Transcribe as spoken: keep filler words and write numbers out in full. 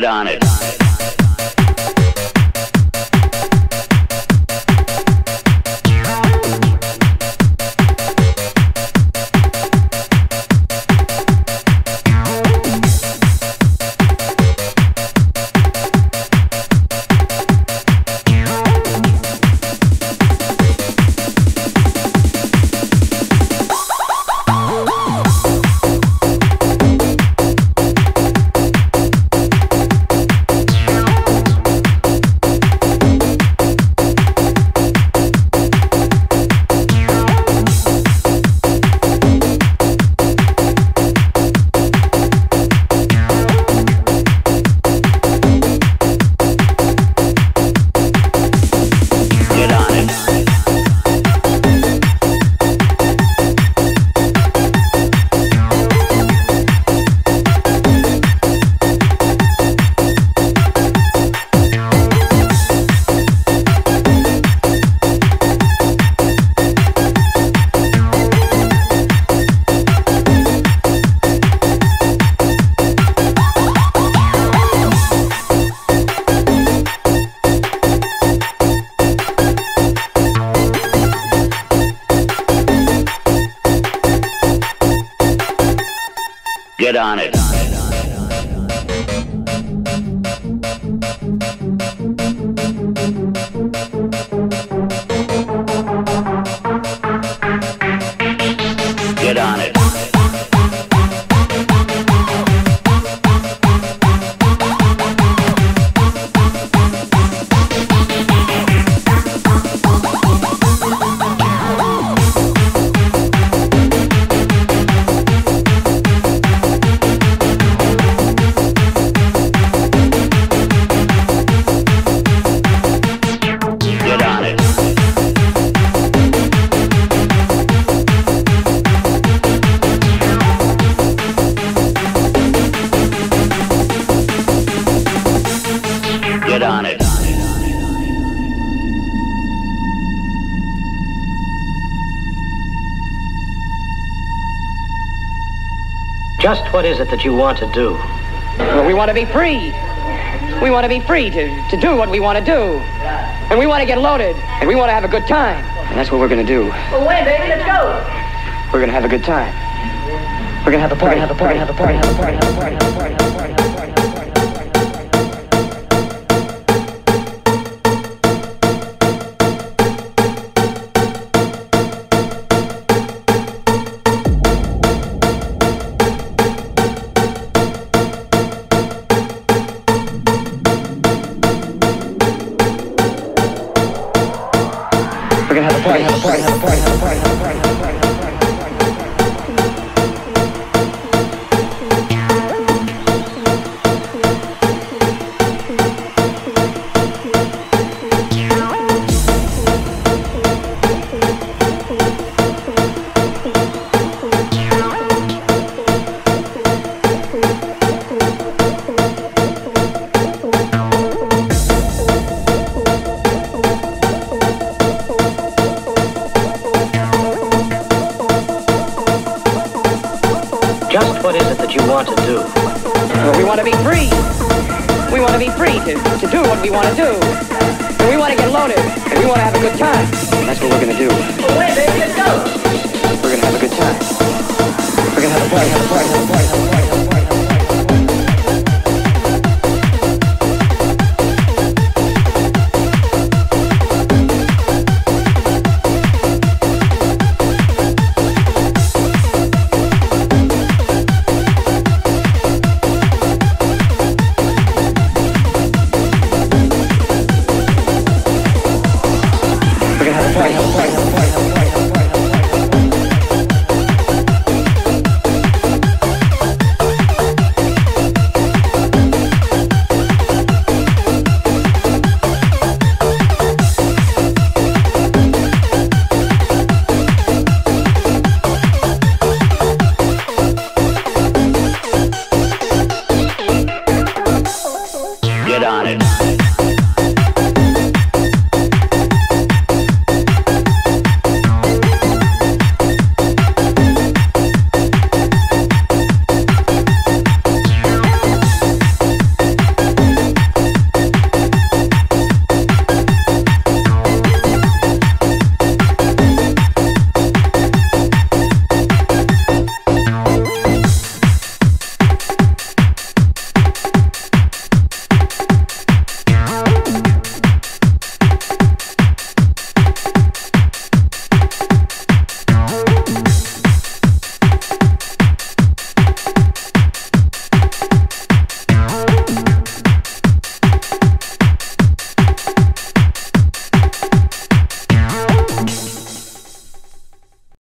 on it. Get on it. Get on it. Get on it. Just what is it that you want to do? Well, we want to be free. We want to be free to, to do what we want to do. And we want to get loaded. And we want to have a good time. And that's what we're going to do. Well, wait, baby, let's go. We're going to have a good time. We're going to have a party, have a party, have a party, have a party, have a party, have a party, have a party, have a party, have a party, have a party. We're gonna have a party, have a party, have a party, have a party, have a party, have a party, have a party, have a party, have a party. Just what is it that you want to do? Well, we want to be free. We want to be free to, to do what we want to do. And we want to get loaded. And we want to have a good time. And that's what we're going to do. Well, wait, baby, let's go. We're going to have a good time. We're going to have a party, have a party, have a party, have a party.